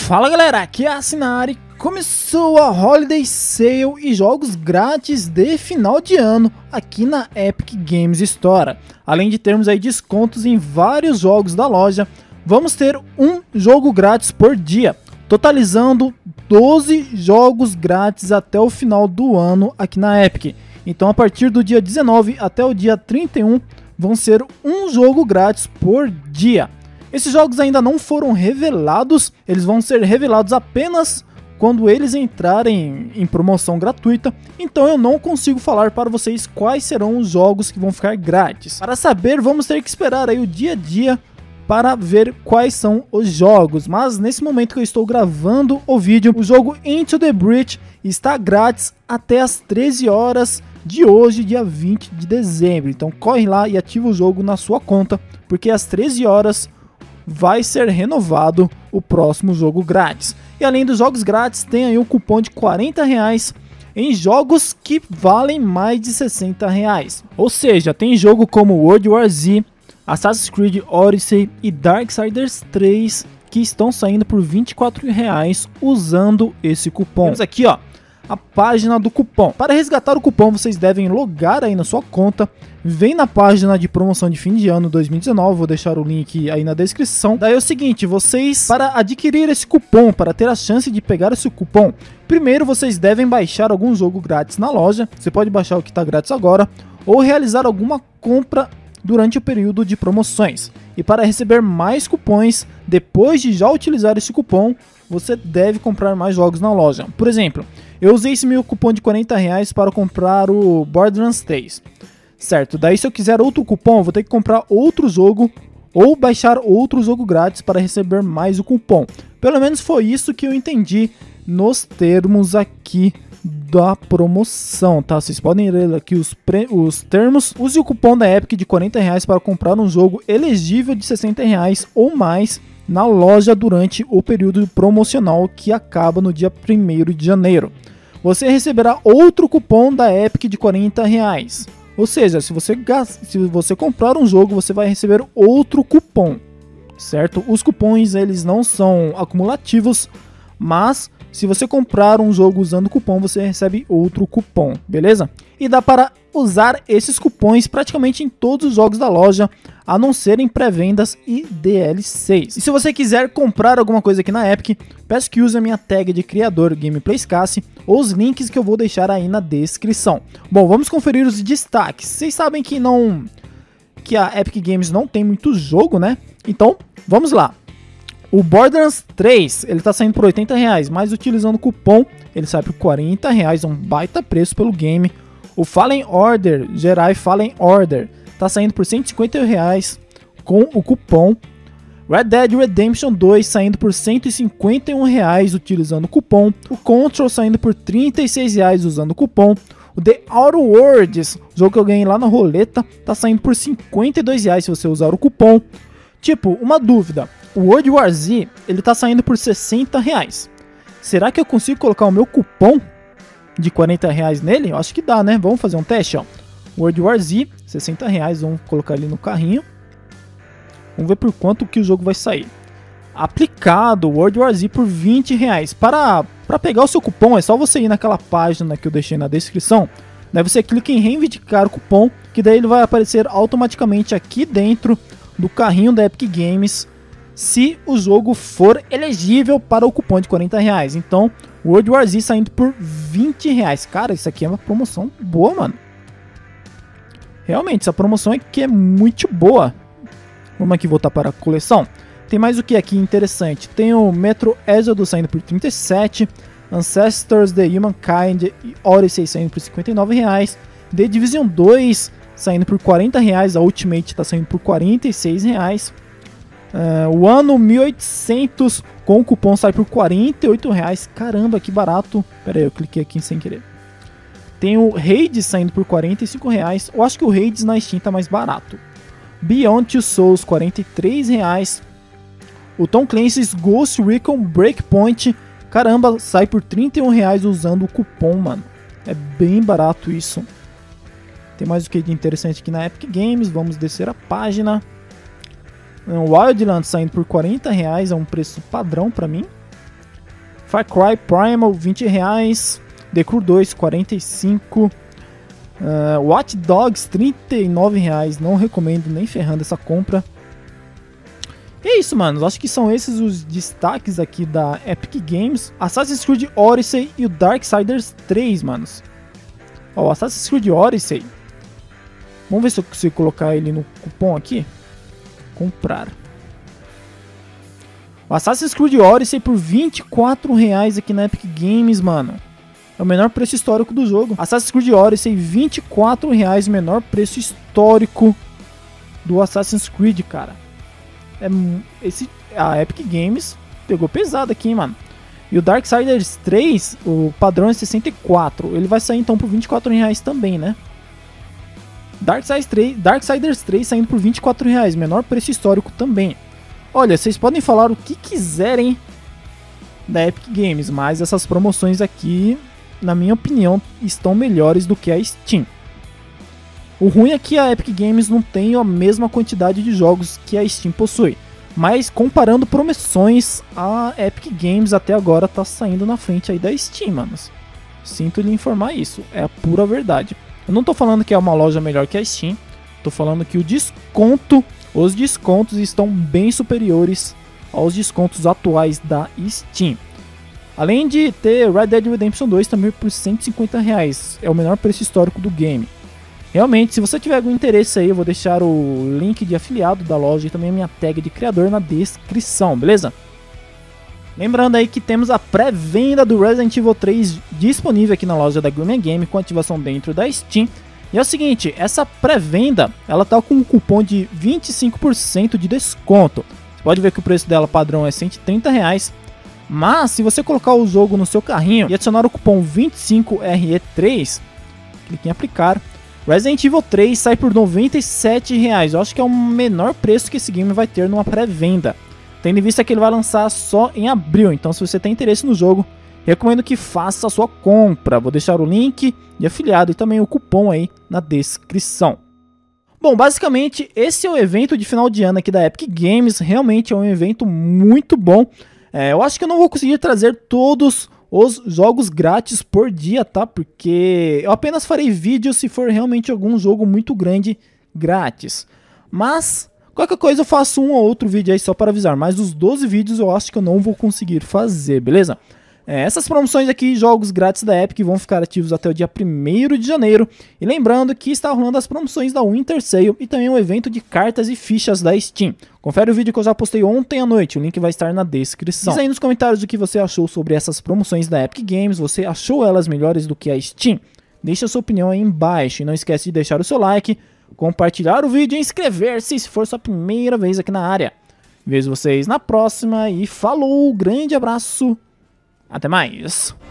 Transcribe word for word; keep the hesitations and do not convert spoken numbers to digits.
Fala galera, aqui é a Sinari. Começou a Holiday Sale e jogos grátis de final de ano aqui na Epic Games Store. Além de termos aí descontos em vários jogos da loja, vamos ter um jogo grátis por dia, totalizando doze jogos grátis até o final do ano aqui na Epic. Então a partir do dia dezenove até o dia trinta e um vão ser um jogo grátis por dia. Esses jogos ainda não foram revelados, eles vão ser revelados apenas quando eles entrarem em promoção gratuita, então eu não consigo falar para vocês quais serão os jogos que vão ficar grátis. Para saber, vamos ter que esperar aí o dia a dia para ver quais são os jogos, mas nesse momento que eu estou gravando o vídeo, o jogo Into the Breach está grátis até as treze horas de hoje, dia vinte de dezembro, então corre lá e ativa o jogo na sua conta, porque às treze horas vai ser renovado o próximo jogo grátis. E além dos jogos grátis, tem aí um cupom de quarenta reais em jogos que valem mais de sessenta reais. Ou seja, tem jogo como World War Z, Assassin's Creed Odyssey e Darksiders três que estão saindo por vinte e quatro reais usando esse cupom. Temos aqui ó, a página do cupom. Para resgatar o cupom, vocês devem logar aí na sua conta. Vem na página de promoção de fim de ano dois mil e dezenove, vou deixar o link aí na descrição. Daí é o seguinte, vocês, para adquirir esse cupom, para ter a chance de pegar esse cupom, primeiro vocês devem baixar algum jogo grátis na loja. Você pode baixar o que está grátis agora, ou realizar alguma compra durante o período de promoções. E para receber mais cupons, depois de já utilizar esse cupom, você deve comprar mais jogos na loja. Por exemplo, eu usei esse meu cupom de quarenta reais para comprar o Borderlands três. Certo, daí se eu quiser outro cupom, eu vou ter que comprar outro jogo ou baixar outro jogo grátis para receber mais o cupom. Pelo menos foi isso que eu entendi nos termos aqui da promoção, tá? Vocês podem ler aqui os, os termos. Use o cupom da Epic de quarenta reais para comprar um jogo elegível de sessenta reais ou mais na loja durante o período promocional que acaba no dia primeiro de janeiro. Você receberá outro cupom da Epic de quarenta reais. Ou seja, se você, se você comprar um jogo, você vai receber outro cupom, certo? Os cupons eles não são acumulativos, mas se você comprar um jogo usando o cupom, você recebe outro cupom, beleza? E dá para usar esses cupons praticamente em todos os jogos da loja, a não serem pré-vendas e D L Cs. E se você quiser comprar alguma coisa aqui na Epic, peço que use a minha tag de criador GameplayScassi ou os links que eu vou deixar aí na descrição. Bom, vamos conferir os destaques. Vocês sabem que não que a Epic Games não tem muito jogo, né? Então, vamos lá. O Borderlands três, ele tá saindo por oitenta reais, mas utilizando o cupom, ele sai por quarenta reais, um baita preço pelo game. O Fallen Order, Jedi Fallen Order, tá saindo por cento e cinquenta reais com o cupom. Red Dead Redemption dois saindo por cento e cinquenta e um reais utilizando o cupom. O Control saindo por trinta e seis reais usando o cupom. O The Outer Worlds, jogo que eu ganhei lá na roleta, tá saindo por cinquenta e dois reais se você usar o cupom. Tipo, uma dúvida, o World War Z, ele tá saindo por sessenta reais. Será que eu consigo colocar o meu cupom de quarenta reais nele? Eu acho que dá, né? Vamos fazer um teste, ó. World War Z, sessenta reais, vamos colocar ele no carrinho. Vamos ver por quanto que o jogo vai sair. Aplicado, World War Z por vinte reais. Para, para pegar o seu cupom, é só você ir naquela página que eu deixei na descrição. Daí você clica em reivindicar o cupom, que daí ele vai aparecer automaticamente aqui dentro do carrinho da Epic Games, se o jogo for elegível para o cupom de quarenta reais. Então, World War Z saindo por vinte reais. Cara, isso aqui é uma promoção boa, mano. Realmente, essa promoção aqui é muito boa. Vamos aqui voltar para a coleção. Tem mais o que aqui interessante? Tem o Metro Exodus saindo por trinta e sete reais. Ancestors The Humankind e Odyssey saindo por cinquenta e nove reais. The Division dois saindo por quarenta reais. A Ultimate está saindo por quarenta e seis reais. Uh, o ano mil e oitocentos com o cupom sai por quarenta e oito reais. Caramba, que barato. Pera aí, eu cliquei aqui sem querer. Tem o Hades saindo por quarenta e cinco reais. Eu acho que o Hades na Steam tá mais barato. Beyond Two Souls, quarenta e três reais. O Tom Clancy's Ghost Recon Breakpoint, caramba, sai por trinta e um reais usando o cupom, mano. É bem barato isso. Tem mais o que de interessante aqui na Epic Games. Vamos descer a página. O Wildlands saindo por quarenta reais, é um preço padrão pra mim. Far Cry Primal, vinte reais. The Crew dois, quarenta e cinco. Uh, Watch Dogs, trinta e nove reais. Não recomendo nem ferrando essa compra. E é isso, mano. Acho que são esses os destaques aqui da Epic Games. Assassin's Creed Odyssey e o Darksiders três, manos. Ó, o Assassin's Creed Odyssey. Vamos ver se eu consigo colocar ele no cupom aqui. Comprar. O Assassin's Creed Odyssey por vinte e quatro reais aqui na Epic Games, mano. É o menor preço histórico do jogo. Assassin's Creed Odyssey, vinte e quatro reais, menor preço histórico do Assassin's Creed, cara. É, esse, a Epic Games pegou pesado aqui, hein, mano. E o Darksiders três, o padrão é sessenta e quatro. Ele vai sair então por vinte e quatro reais também, né? Darksiders três, Darksiders três saindo por vinte e quatro reais, menor preço histórico também. Olha, vocês podem falar o que quiserem da Epic Games, mas essas promoções aqui, na minha opinião, estão melhores do que a Steam. O ruim é que a Epic Games não tem a mesma quantidade de jogos que a Steam possui. Mas comparando promoções, a Epic Games até agora tá saindo na frente aí da Steam, manos. Sinto lhe informar isso, é a pura verdade. Eu não tô falando que é uma loja melhor que a Steam, tô falando que o desconto, os descontos estão bem superiores aos descontos atuais da Steam. Além de ter Red Dead Redemption dois também por cento e cinquenta reais, é o menor preço histórico do game. Realmente, se você tiver algum interesse aí, eu vou deixar o link de afiliado da loja e também a minha tag de criador na descrição, beleza? Lembrando aí que temos a pré-venda do Resident Evil três disponível aqui na loja da Grumia Game com ativação dentro da Steam. E é o seguinte, essa pré-venda, ela tá com um cupom de vinte e cinco por cento de desconto. Você pode ver que o preço dela padrão é cento e trinta reais. Mas se você colocar o jogo no seu carrinho e adicionar o cupom vinte e cinco R E três, clique em aplicar, Resident Evil três sai por noventa e sete reais. Eu acho que é o menor preço que esse game vai ter numa pré-venda, tendo em vista que ele vai lançar só em abril. Então se você tem interesse no jogo, recomendo que faça a sua compra. Vou deixar o link de afiliado e também o cupom aí na descrição. Bom, basicamente esse é o evento de final de ano aqui da Epic Games. Realmente é um evento muito bom. É, eu acho que eu não vou conseguir trazer todos os jogos grátis por dia, tá? Porque eu apenas farei vídeo se for realmente algum jogo muito grande grátis. Mas qualquer coisa eu faço um ou outro vídeo aí só para avisar. Mas os doze vídeos eu acho que eu não vou conseguir fazer, beleza? É, essas promoções aqui, jogos grátis da Epic, vão ficar ativos até o dia primeiro de janeiro. E lembrando que está rolando as promoções da Winter Sale e também um evento de cartas e fichas da Steam. Confere o vídeo que eu já postei ontem à noite, o link vai estar na descrição. Diz aí nos comentários o que você achou sobre essas promoções da Epic Games, você achou elas melhores do que a Steam? Deixe a sua opinião aí embaixo e não esquece de deixar o seu like, compartilhar o vídeo e inscrever-se se for sua primeira vez aqui na área. Vejo vocês na próxima e falou, grande abraço! Até mais!